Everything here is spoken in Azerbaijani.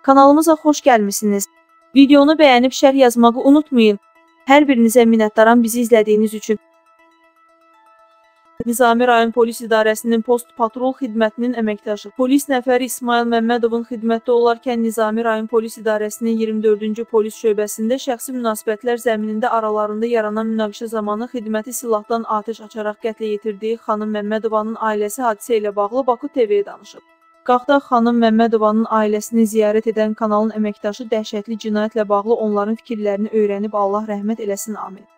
Kanalımıza xoş gəlmisiniz. Videonu bəyənib şərh yazmağı unutmayın. Hər birinizə minnətdaram bizi izlədiyiniz üçün. Nizami rayon polis idarəsinin post patrul xidmətinin əməkdaşı polis nəfəri İsmail Məmmədovun xidmətdə olarkən Nizami rayon polis idarəsinin 24-cü polis şöbəsində şəxsi münasibətlər zəminində aralarında yaranan münaqişə zamanı xidməti silahdan atəş açaraq qətlə yetirdiyi xanım Məmmədovanın ailəsi hadisə ilə bağlı Baku TV-yə danışıb. Qaxda xanım Məmmədovanın ailəsini ziyarət edən kanalın əməkdaşı dəhşətli cinayətlə bağlı onların fikirlərini öyrənib Allah rəhmət eləsin, amin.